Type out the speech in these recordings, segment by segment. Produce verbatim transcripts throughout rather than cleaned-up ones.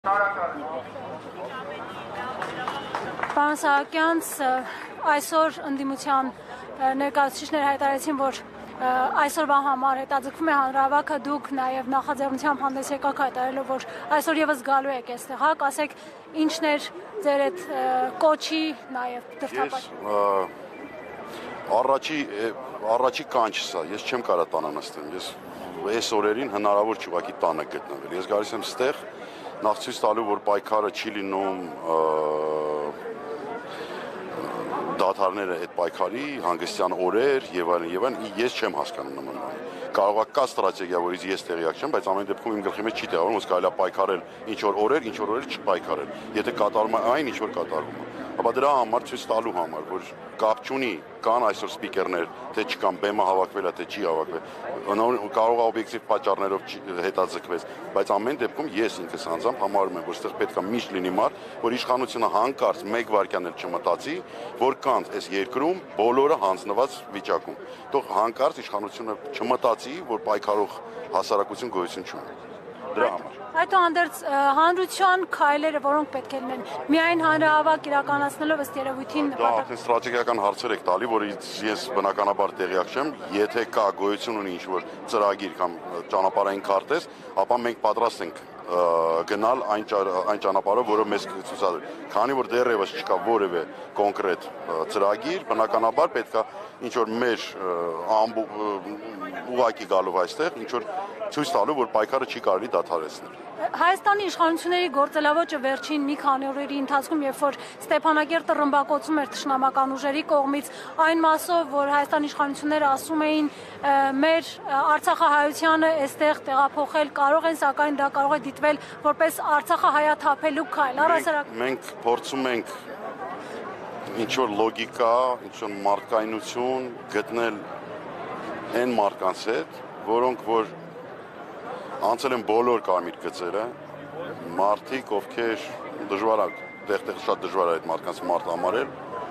Պարոն Սահակյան, այսօր ընդդիմության ներկայացուցիչները հայտարարեցին, որ այսօրվա համար հետաձգվում է հանրահավաքը, դուք նաև նախաձեռնությամբ հանդես եկաք հայտարարելով, որ այսօր եւս գալու եք այստեղ, հա, ասեք ինչն էր ձեր այդ կոչի նաև դրդապատճառը։ Առաջի առաջի կանչս է, ես չեմ կարող տանը նստեմ, ես այս օրերին հնարավոր չի ուղղակի տանը գտնվել։ Ես գալիս եմ ստեղ նախ ցույց տալու, որ պայքարը չի լինում դադարները այդ պայքարի, հանգստյան օրեր եւ այլն եւ այլն, ես չեմ հասկանում նման բան։ Կարող է կա ստրատեգիա, որից ես տեղյակ չեմ, բայց ամեն դեպքում իմ գլխի մեջ չի տեղավորվում, որ կարելի է պայքարել ինչ որ օրեր, ինչ որ օրեր չպայքարել։ Եթե կատարում է այն, ինչ որ կատարվում է։ Ապա դրա համար ցույց տալու համար, որ կապ չունի, կան այսօր սպիկերներ, թե չկան, բեմը հավաքվել է, թե չի հավաքվել, կարող է օբյեկտիվ պատճառներով հետաձգվեց, բայց ամեն դեպքում ես ինքս անձամբ համարում եմ, որ այստեղ պետք է միշտ լինի մարդ, որ իշխանությունը հանկարծ մեկ վայրկյան էլ չմտածի, որ կան այս երկրում բոլորը հանձնված վիճակում։ Թող հանկարծ իշխանությունը չմտածի, որ պայքարող հասարակություն գոյություն չունի։ Դրա համար։ Այդուհանդերձ հանրության քայլերը, որոնք պետք է լինեն, միայն հանրահավաք իրականացնելով ըստ երևույթին նպատակ։ Դա ստրատեգիական հարցեր եք տալի, որից ես բնականաբար տեղյակ չեմ, եթե կա գոյություն ունի ինչ-որ ծրագիր կամ ճանապարհային քարտեզ, ապա մենք պատրաստ ենք գնալ այն այն ճանապարհով, որը մեզ ցուցադրի։ Քանի որ դեռևս չկա որևէ կոնկրետ ծրագիր, բնականաբար պետք է ինչ որ մեր ուղակի գալով այստեղ, ինչ որ ցույց տալու, որ պայքարը չի կարելի դադարեցնել։ Հայաստանի իշխանությունների գործելավոճը վերջին մի քանի օրերի ընթացքում, երբ որ Ստեփանակերտը ռմբակոծում էր թշնամական ուժերի կողմից, այն մասով, որ Հայաստանի իշխանությունները ասում էին, մեր արցախահայությանը այստեղ տեղափոխել կարող են, սակայն դա կարող է դիտվել որպես արցախահայաթափելու քայլ։ Առհասարակ մենք փորձում ենք ինչ որ լոգիկա, ինչ որ մարդկայնություն գտնել այն մարդկանց հետ, որոնք որ անցել են բոլոր կարմիր գծերը, մարդիկ, ովքեր դժվար է, տեղ-տեղ շատ դժվար է այդ մարդկանց մարդ համարել,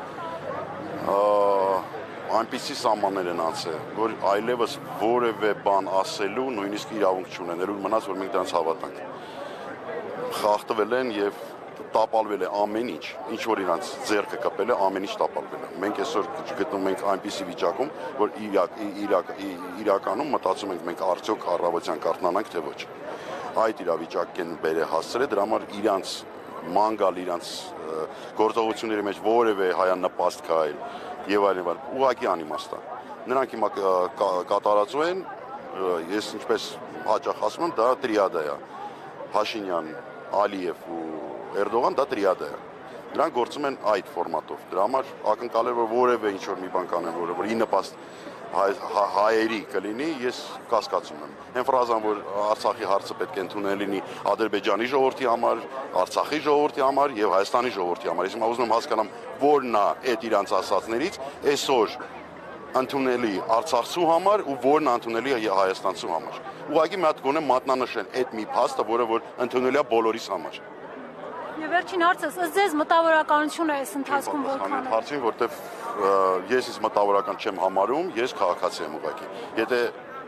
այնպիսի սահմաններ են անցել, որ այլևս որևէ բան ասելու, նույնիսկ իրավունք չունենելու, մնաց, որ մենք դրանց հավատանք։ Խախտվել են եւ տապալվել է ամեն ինչ, ինչ որ իրանց ձեռքը կպել է, ամեն ինչ տապալվել է։ Մենք այսօր գտնվում ենք այնպիսի վիճակում, որ իրականում մտածում ենք մենք արդյոք առավոտյան կարթնանանք, թե ոչ։ Այդ իրավիճակ են բերե հասցրել, դրա համար իրանց մանգալ, իրանց գործողությունների մեջ որևէ հայանպաստ քայլ եւ այլն, ուղղակի անիմաստ է։ Նրանք հիմա կատարածու են, ես ինչպես հաճախ ասում եմ, դա տրիադա է։ Փաշինյան, Ալիև ու Էրդողան դա տրիադա է։ Նրանք գործում են այդ ֆորմատով։ Դրա համար ակնկալ է, որ որևէ ինչ-որ մի բան կանեն, որը որ ի նպաստ հայերի կլինի, ես կասկածում եմ։ Այն ֆրազան, որ Արցախի հարցը պետք է ընդունել լինի Ադրբեջանի ժողովրդի համար, Արցախի ժողովրդի համար եւ Հայաստանի ժողովրդի համար։ Ես հիմա ուզում եմ հասկանամ, որն է այդ իրանց ասածներից այսօր ընդունելի Արցախցու համար ու որն է ընդունելի հայաստանցու համար։ Ուղղակի մի հատ գոնե մատնանշեն այդ մի փաստը, որը որ ընդունելի է բոլորիս համար։ Եվ վերջին հարցս, ըստ ձեզ մտավորականություն է այս ընթացքում որքան է։ Հարցին, որտեվ ես ինձ մտավորական չեմ համարում, ես քաղաքացի եմ ուղղակի։ Եթե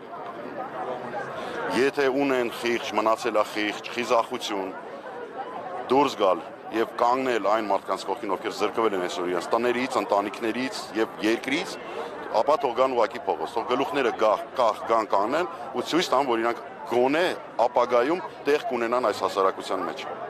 եթե ունեն խիղճ, մնացել է խիղճ, խիզախություն, դուրս գալ եւ կանգնել այն մարդկանց կողքին, ովքեր զրկվել են այսօր իրենց տներից, ընտանիքներից եւ երկրից, ապա թող գան ուղղակի փողոց, թող գլուխները կախ գան կանեն ու ցույց տան, որ իրանք գոնե ապագայում տեղ կունենան այս հասարակության մեջ։